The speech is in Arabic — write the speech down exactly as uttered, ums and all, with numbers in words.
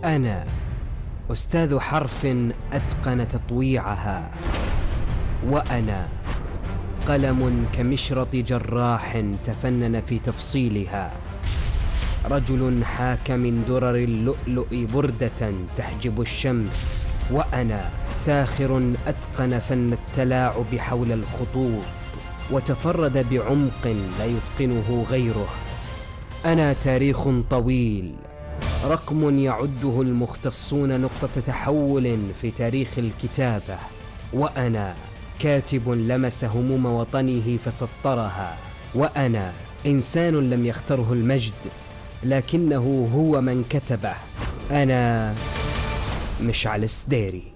أنا أستاذ حرف أتقن تطويعها، وأنا قلم كمشرط جراح تفنن في تفصيلها، رجل حاك من درر اللؤلؤ بردة تحجب الشمس، وأنا ساخر أتقن فن التلاعب حول الخطوط وتفرد بعمق لا يتقنه غيره. أنا تاريخ طويل، رقم يعده المختصون نقطة تحول في تاريخ الكتابة، وأنا كاتب لمس هموم وطنه فسطرها، وأنا إنسان لم يختره المجد لكنه هو من كتبه. أنا مشعل السديري.